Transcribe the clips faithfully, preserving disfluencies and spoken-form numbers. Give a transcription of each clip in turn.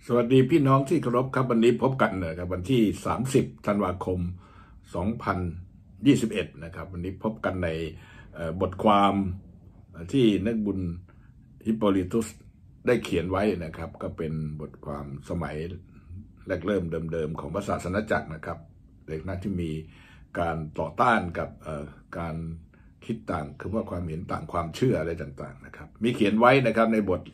สวัสดีพี่น้องที่เคารพครับวันนี้พบกันนะครับวันที่สามสิบธันวาคมสองพันยี่สิบเอ็ดนะครับวันนี้พบกันในบทความที่นักบุญฮิปโปลิตุสได้เขียนไว้นะครับก็เป็นบทความสมัยแรกเริ่มเดิมๆของพระศาสนจักรนะครับเด็กนักที่มีการต่อต้านกับการคิดต่างคือว่าความเห็นต่างความเชื่ออะไรต่างๆนะครับมีเขียนไว้นะครับในบท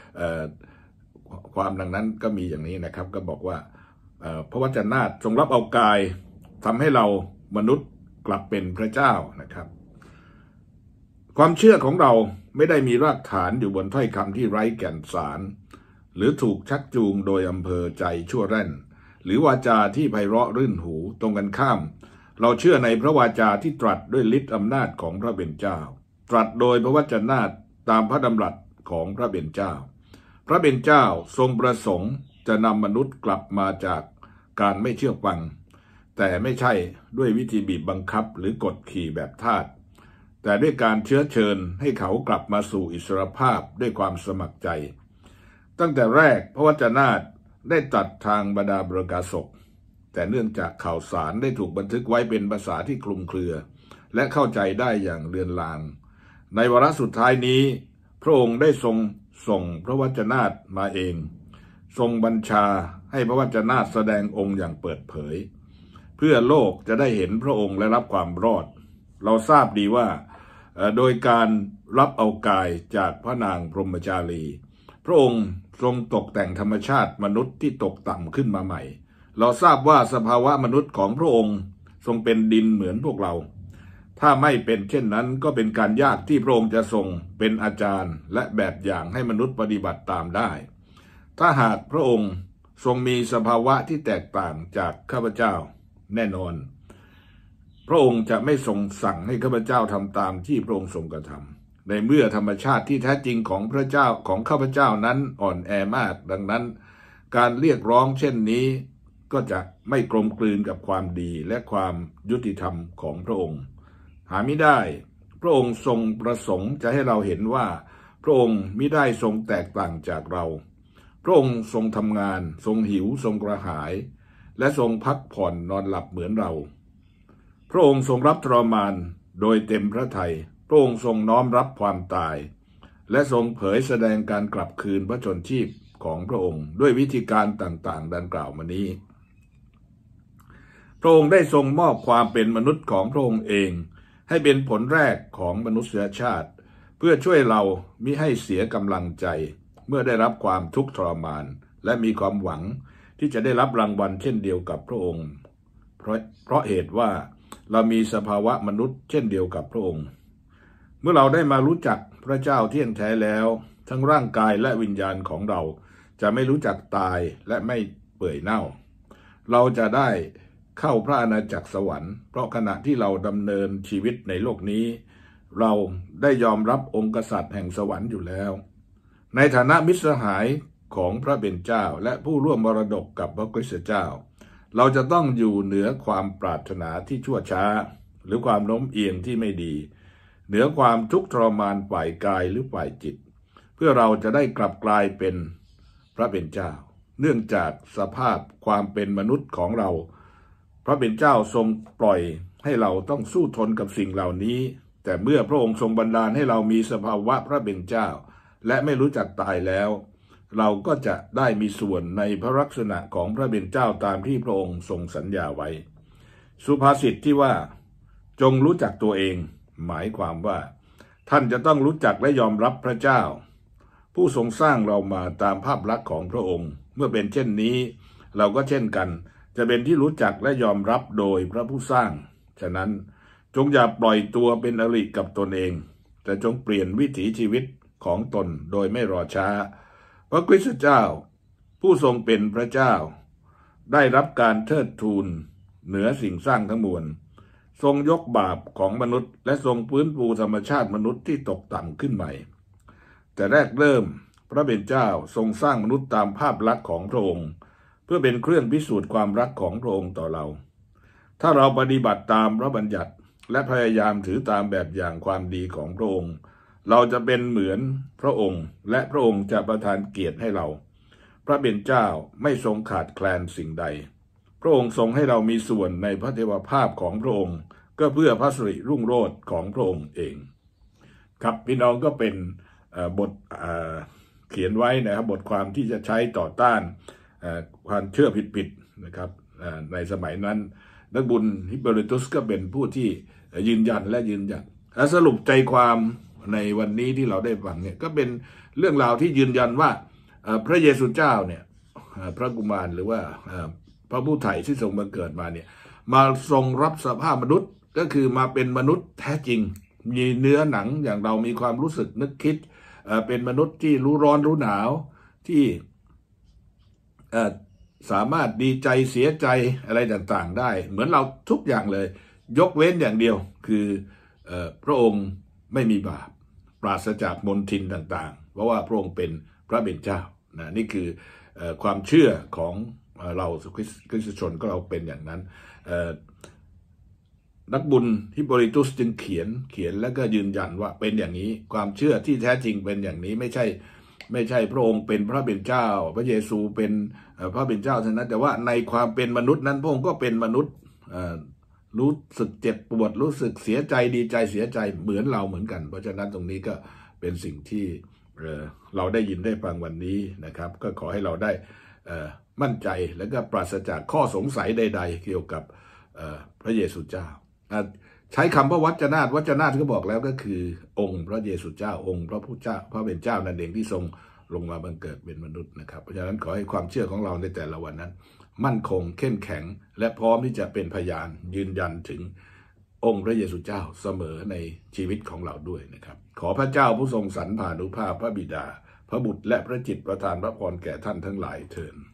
ความดังนั้นก็มีอย่างนี้นะครับก็บอกว่าพระวจนะทรงรับเอากายทำให้เรามนุษย์กลับเป็นพระเจ้านะครับความเชื่อของเราไม่ได้มีรากฐานอยู่บนถ้อยคำที่ไร้แก่นสารหรือถูกชักจูงโดยอำเภอใจชั่วแร่นหรือวาจาที่ไพเราะรื่นหูตรงกันข้ามเราเชื่อในพระวาจาที่ตรัสด้วยฤทธิ์อำนาจของพระเป็นเจ้าตรัสโดยพระวจนะตามพระดำรัสของพระเป็นเจ้าพระเป็นเจ้าทรงประสงค์จะนำมนุษย์กลับมาจากการไม่เชื่อฟังแต่ไม่ใช่ด้วยวิธีบีบบังคับหรือกดขี่แบบทาสแต่ด้วยการเชื้อเชิญให้เขากลับมาสู่อิสรภาพด้วยความสมัครใจตั้งแต่แรกพระวจนะได้ตรัสทางบรรดาบรกาศกแต่เนื่องจากข่าวสารได้ถูกบันทึกไว้เป็นภาษาที่คลุมเครือและเข้าใจได้อย่างเลือนลางในวาระสุดท้ายนี้พระองค์ได้ทรงส่งพระวจนะมาเองทรงบัญชาให้พระวจนะแสดงองค์อย่างเปิดเผยเพื่อโลกจะได้เห็นพระองค์และรับความรอดเราทราบดีว่าโดยการรับเอากายจากพระนางพรหมจารีพระองค์ทรงตกแต่งธรรมชาติมนุษย์ที่ตกต่ำขึ้นมาใหม่เราทราบว่าสภาวะมนุษย์ของพระองค์ทรงเป็นดินเหมือนพวกเราถ้าไม่เป็นเช่นนั้นก็เป็นการยากที่พระองค์จะทรงเป็นอาจารย์และแบบอย่างให้มนุษย์ปฏิบัติตามได้ถ้าหากพระองค์ทรงมีสภาวะที่แตกต่างจากข้าพเจ้าแน่นอนพระองค์จะไม่ทรงสั่งให้ข้าพเจ้าทำตามที่พระองค์ทรงกระทำในเมื่อธรรมชาติที่แท้จริงของพระเจ้าของข้าพเจ้านั้นอ่อนแอมากดังนั้นการเรียกร้องเช่นนี้ก็จะไม่กลมกลืนกับความดีและความยุติธรรมของพระองค์หาไม่ได้พระองค์ทรงประสงค์จะให้เราเห็นว่าพระองค์มิได้ทรงแตกต่างจากเราพระองค์ทรงทำงานทรงหิวทรงกระหายและทรงพักผ่อนนอนหลับเหมือนเราพระองค์ทรงรับทรมานโดยเต็มพระทัยพระองค์ทรงน้อมรับความตายและทรงเผยแสดงการกลับคืนพระชนชีพของพระองค์ด้วยวิธีการต่างๆดังกล่าวมานี้พระองค์ได้ทรงมอบความเป็นมนุษย์ของพระองค์เองให้เป็นผลแรกของมนุษยชาติเพื่อช่วยเรามิให้เสียกำลังใจเมื่อได้รับความทุกข์ทรมานและมีความหวังที่จะได้รับรางวัลเช่นเดียวกับพระองค์เพราะเพราะเหตุว่าเรามีสภาวะมนุษย์เช่นเดียวกับพระองค์เมื่อเราได้มารู้จักพระเจ้าเที่ยงแท้แล้วทั้งร่างกายและวิญญาณของเราจะไม่รู้จักตายและไม่เปื่อยเน่าเราจะได้เข้าพระอาณาจักรสวรรค์เพราะขณะที่เราดำเนินชีวิตในโลกนี้เราได้ยอมรับองค์กษัตริย์แห่งสวรรค์อยู่แล้วในฐานะมิตรสหายของพระเป็นเจ้าและผู้ร่วมมรดกกับพระคริสต์เจ้าเราจะต้องอยู่เหนือความปรารถนาที่ชั่วช้าหรือความโน้มเอียงที่ไม่ดีเหนือความทุกข์ทรมานฝ่ายกายหรือฝ่ายจิตเพื่อเราจะได้กลับกลายเป็นพระเป็นเจ้าเนื่องจากสภาพความเป็นมนุษย์ของเราพระเป็นเจ้าทรงปล่อยให้เราต้องสู้ทนกับสิ่งเหล่านี้แต่เมื่อพระองค์ทรงบันดาลให้เรามีสภาวะพระเป็นเจ้าและไม่รู้จักตายแล้วเราก็จะได้มีส่วนในพระลักษณะของพระเป็นเจ้าตามที่พระองค์ทรงสัญญาไว้สุภาษิตที่ว่าจงรู้จักตัวเองหมายความว่าท่านจะต้องรู้จักและยอมรับพระเจ้าผู้ทรงสร้างเรามาตามภาพลักษณ์ของพระองค์เมื่อเป็นเช่นนี้เราก็เช่นกันจะเป็นที่รู้จักและยอมรับโดยพระผู้สร้างฉะนั้นจงอย่าปล่อยตัวเป็นอริกับตนเองแต่จงเปลี่ยนวิถีชีวิตของตนโดยไม่รอช้าพระคริสต์เจ้าผู้ทรงเป็นพระเจ้าได้รับการเทิดทูนเหนือสิ่งสร้างทั้งมวลทรงยกบาปของมนุษย์และทรงฟื้นฟูธรรมชาติมนุษย์ที่ตกต่ำขึ้นใหม่แต่แรกเริ่มพระเป็นเจ้าทรงสร้างมนุษย์ตามภาพลักษณ์ของพระองค์เพื่อเป็นเครื่องพิสูจน์ความรักของพระองค์ต่อเราถ้าเราปฏิบัติตามพระบัญญัติและพยายามถือตามแบบอย่างความดีของพระองค์เราจะเป็นเหมือนพระองค์และพระองค์จะประทานเกียรติให้เราพระเป็นเจ้าไม่ทรงขาดแคลนสิ่งใดพระองค์ทรงให้เรามีส่วนในพระเทวภาพของพระองค์ก็เพื่อพระสิริรุ่งโรจน์ของพระองค์เองครับพี่น้องก็เป็นบทเขียนไว้นะครับบทความที่จะใช้ต่อต้านความเชื่อผิดๆนะครับในสมัยนั้นนักบุญฮิปโปลิตุสก็เป็นผู้ที่ยืนยันและยืนยันและสรุปใจความในวันนี้ที่เราได้ฟังเนี่ยก็เป็นเรื่องราวที่ยืนยันว่าพระเยซูเจ้าเนี่ยพระกุมารหรือว่าพระผู้ไถ่ที่ทรงบังเกิดมาเนี่ยมาทรงรับสภาพมนุษย์ก็คือมาเป็นมนุษย์แท้จริงมีเนื้อหนังอย่างเรามีความรู้สึกนึกคิดเป็นมนุษย์ที่รู้ร้อนรู้หนาวที่สามารถดีใจเสียใจอะไรต่างๆได้เหมือนเราทุกอย่างเลยยกเว้นอย่างเดียวคือพระองค์ไม่มีบาปปราศจากมลทินต่างๆเพราะว่าพระองค์เป็นพระเป็นเจ้านะนี่คือความเชื่อของเราคริสตชนก็เราเป็นอย่างนั้นนักบุญฮิปโปลิตุสจึงเขียนเขียนแล้วก็ยืนยันว่าเป็นอย่างนี้ความเชื่อที่แท้จริงเป็นอย่างนี้ไม่ใช่ไม่ใช่พระองค์เป็นพระเป็นเจ้าพระเยซูเป็นพระเป็นเจ้าเท่านั้นแต่ว่าในความเป็นมนุษย์นั้นพระองค์ก็เป็นมนุษย์รู้สึกเจ็บปวดรู้สึกเสียใจดีใจเสียใจเหมือนเราเหมือนกันเพราะฉะนั้นตรงนี้ก็เป็นสิ่งที่เราได้ยินได้ฟังวันนี้นะครับก็ขอให้เราได้มั่นใจและก็ปราศจากข้อสงสัยใดๆเกี่ยวกับพระเยซูเจ้าใช้คำว่าวัจนาถวัจนาถก็บอกแล้วก็คือองค์พระเยซูเจ้าองค์พระผู้เจ้าพระเป็นเจ้านั่นเองที่ทรงลงมาบังเกิดเป็นมนุษย์นะครับเพราะฉะนั้นขอให้ความเชื่อของเราในแต่ละวันนั้นมั่นคงเข้มแข็งและพร้อมที่จะเป็นพยานยืนยันถึงองค์พระเยซูเจ้าเสมอในชีวิตของเราด้วยนะครับขอพระเจ้าผู้ทรงสรรพานุภาพพระบิดาพระบุตรและพระจิตประทานพระพรแก่ท่านทั้งหลายเถิด